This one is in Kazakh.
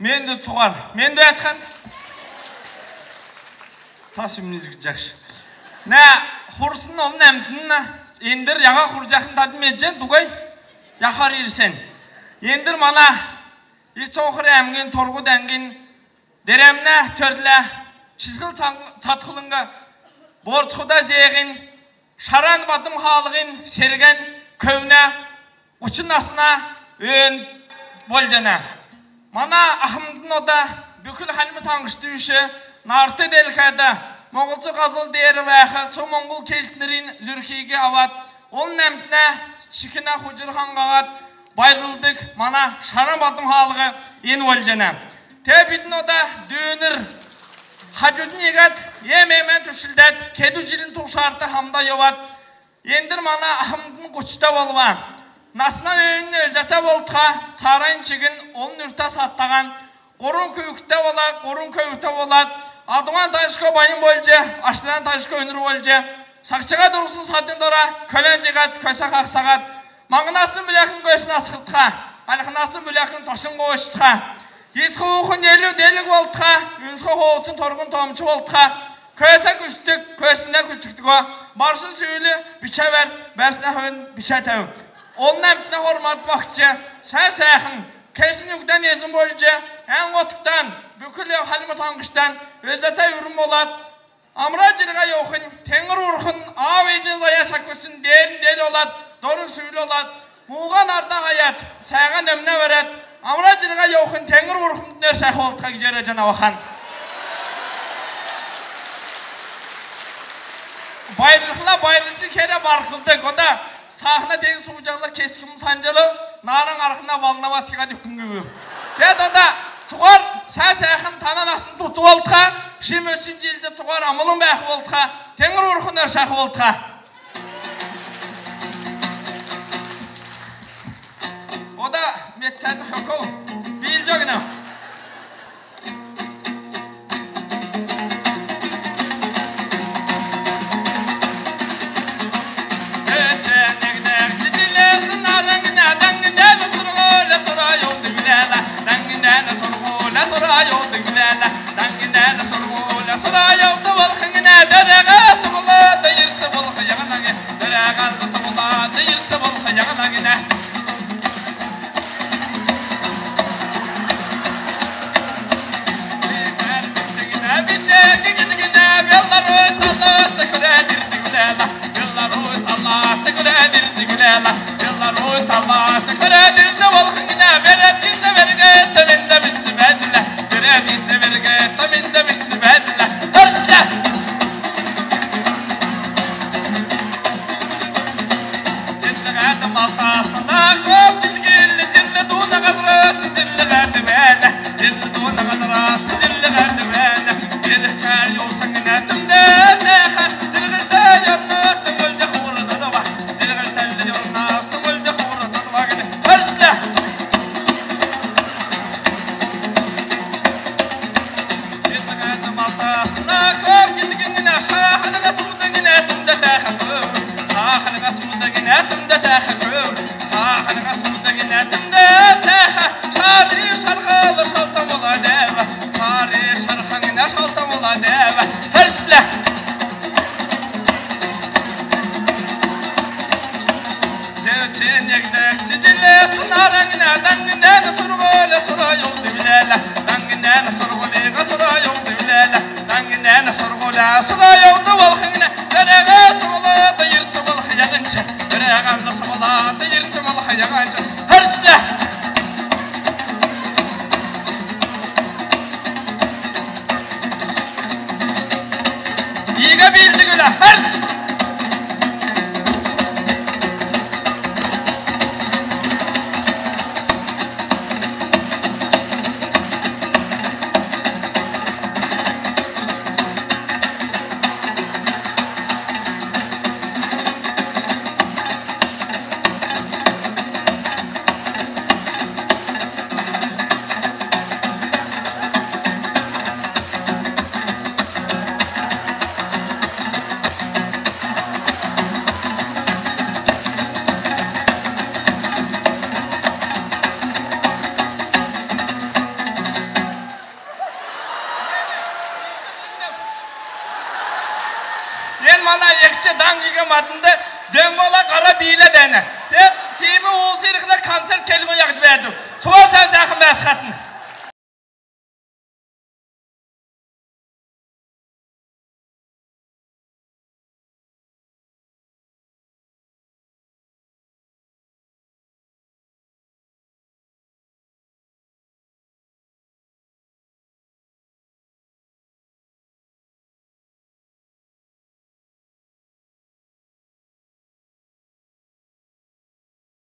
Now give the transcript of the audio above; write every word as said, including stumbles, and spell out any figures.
Мен де цугар. Мен де ачқан. Тасым низг жақшы. Нә хурсын оның әмтін ендір яға хур жақын тадым еджен дугай яқар ерсен. Ендір мана ешоқыр әмген торғы дәнген деремне төрділі шызғыл чатқылыңға борчқыда зеғин шаран батым халығын серген көвне ұчын асына өн болжана. Мана ахымдың ода бүкіл халімі таңғышты үші нарты делкәді моғылчы қазыл дейірі вәқі со моңғыл келтінерін зүркейге ават оның әмтіне шикіне құжыр қанғағат байрылдық мана шаран батым халығы ен болжана. Тәбідің ода дөнір хажудын егат ем-емен түшілдәт кеду жилін тұшарты хамда йоват ендір мана ахымдың құчта болуа. Насынан өйінні өлжата болтқа, царайын чегін оның үрта саттаған, қорын көйікті болад, қорын көйікті болад, адуан тайшқа байын болжы, аштыдан тайшқа өнір болжы, сақчыға дұрысын сатын дұра, көлен жегат, көсі қақсағат, маңынасын бүләкін көсін асқыртқа, алқынасын бүләкін тосын қоғышытқа, етқі ұқын елі делік болтқа, үнсқы қоғытын торғын томчы болтқа, көсі күстік, көсіне күстіктігі, барсын сөйлі, биче бәр, бәрсіне қойын биче тәу. Onun əmtine hormat bakçı, sen səhın, kesin yükden ezin boyunca, en otuktan, bükül halimi tanqıştan, özete ürün olad, amra cirga yoxun, teŋir urxun, avecin zaya sakısın, derin del olad, dorun suyul olad, muğan arda hayat, sağan ömne veret, amra cirga yoxun, teŋir urxun, der səhı olduqa gicere cana vaxan. Bayrılıqla bayrılısı kere barqıldık, o da sahne teğin suğucaqla keskimin sancılı, narın arxına valına vasıqa dükkün güvü. Ded onda, çuğar, sen səhın tanan asını tutu olduqa, yirmi üçüncü ilde çuğar amılın bəxi olduqa, teŋir urxun örşəxi olduqa. O da metçənin hökü, bilcə günə. Мен мана екші даңғыға матынды дөң бола қара бейлі бәні. Теймі оғыз еріқіне концерт келгі яғды бәді. Туар сән сәқін бәді қатын.